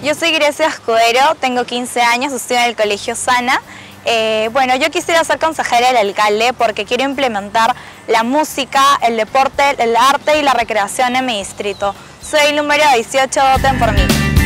Yo soy Grecia Escudero, tengo 15 años, estoy en el Colegio Sana. Bueno, yo quisiera ser consejera del alcalde porque quiero implementar la música, el deporte, el arte y la recreación en mi distrito. Soy el número 18, voten por mí.